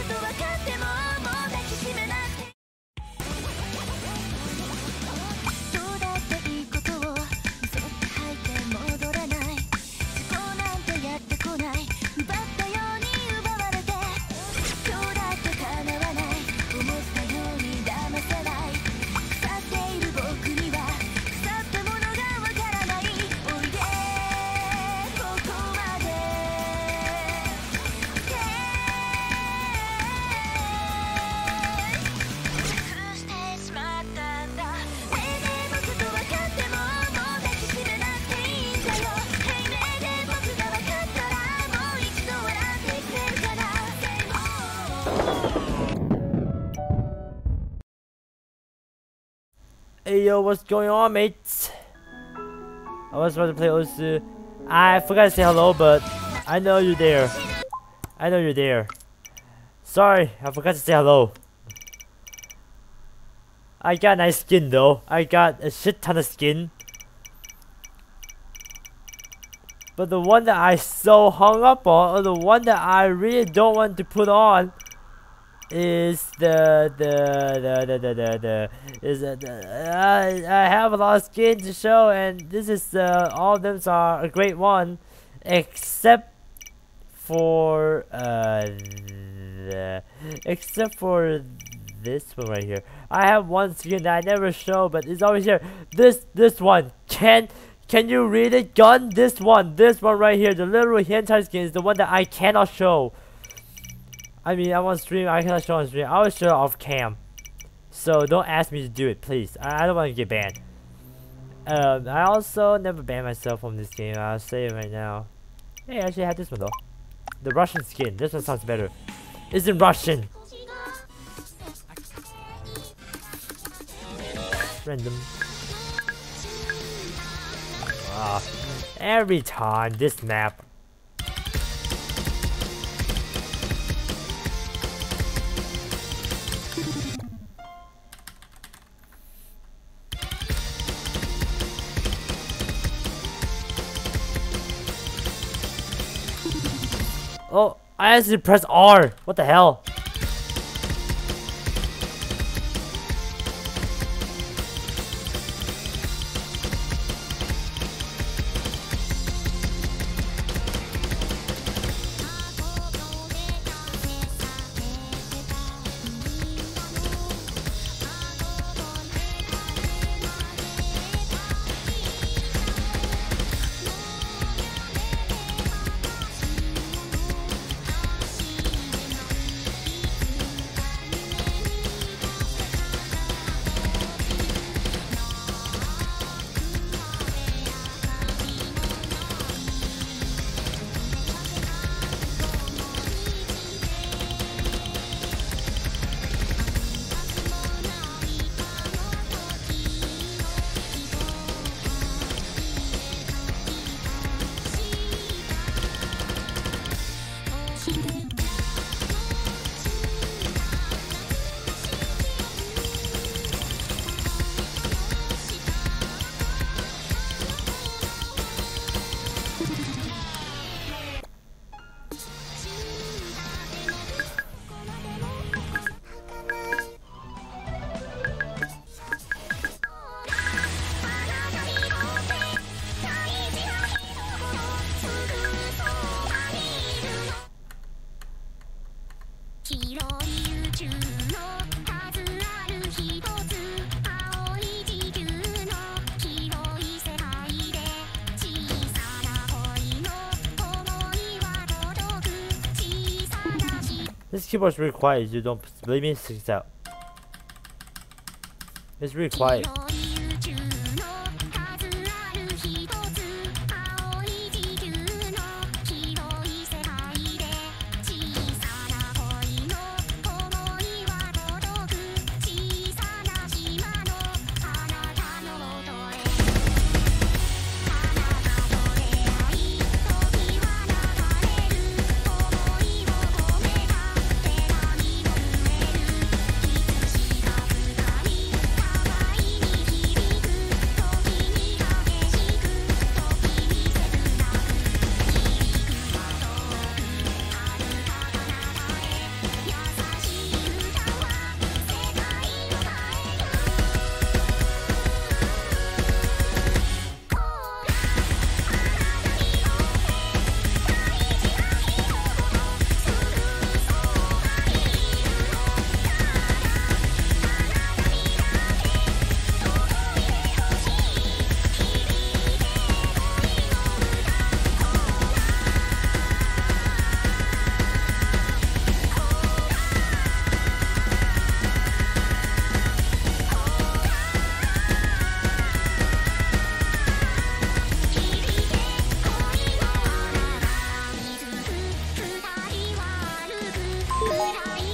Hey yo, what's going on, mates? I was about to play Osu. I forgot to say hello, but I know you're there. I know you're there. Sorry, I forgot to say hello. I got a nice skin though. I got a shit ton of skin. But the one that I so hung up on, or the one that I really don't want to put on, is I have a lot of skin to show, and this is all of them are a great one, except for this one right here. I have one skin that I never show, but it's always here. This one. Can you read it, Gun? This one right here, the little hentai skin is the one that I cannot show. I mean, I'm on stream, I cannot show on stream. I will show it off cam. So don't ask me to do it, please. I don't want to get banned. I also never banned myself from this game. I'll say it right now. Hey, I actually had this one though. The Russian skin. This one sounds better. It's in Russian. Random. Every time this map. Oh, I actually pressed R. What the hell? This keyboard's really quiet. You don't believe me? Check this out. It's really quiet.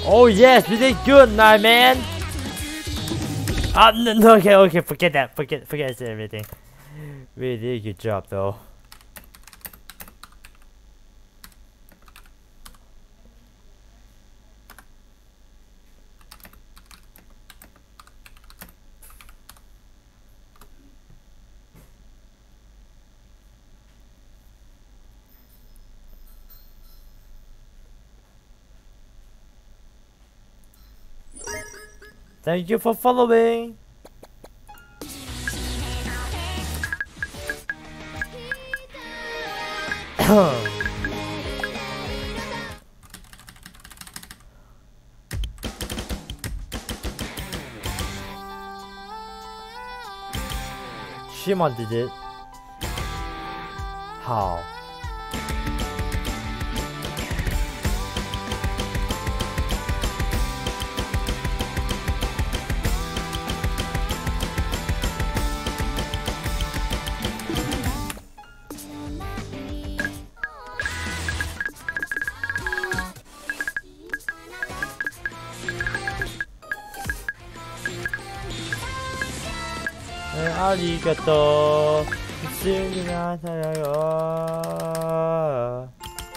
Oh yes, we did good, my man. No, okay, forget that. Forget everything. We did a good job though. Thank you for following. Shimon did it. How? 아리가또 미치기나 사랑요.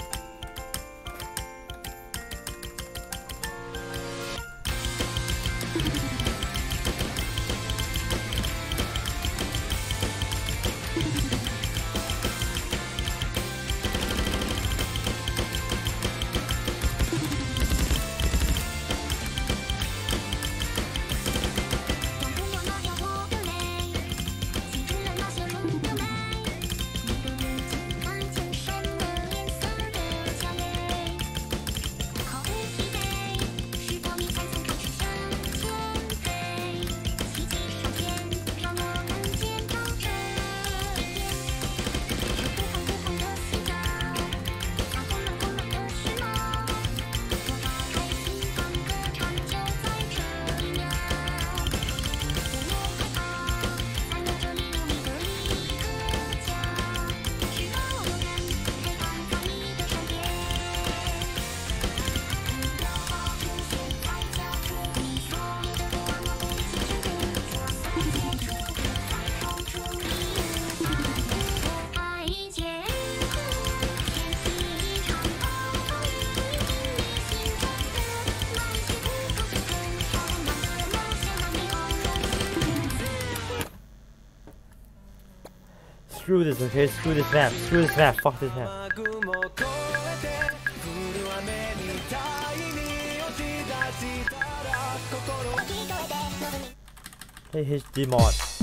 Screw this, okay? Screw this map. Screw this map. Fuck this map. Hey, his demon.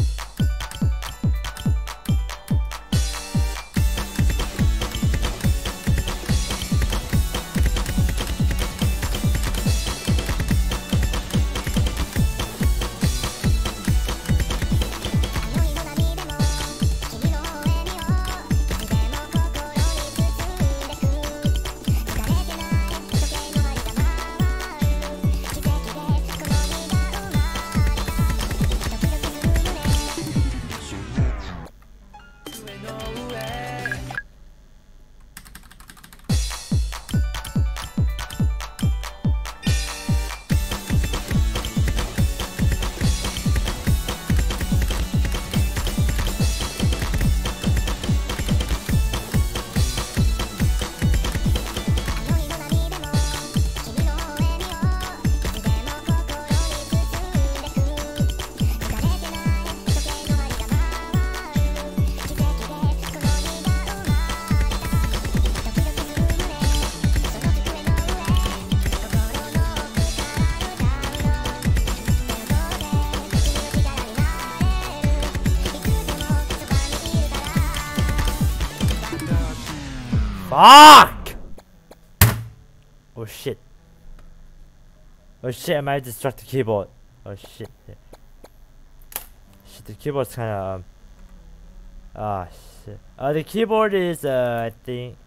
Fuck! Oh shit. Oh shit, I might destruct the keyboard. Oh shit. Shit, the keyboard's kinda, ah shit. The keyboard is, I think,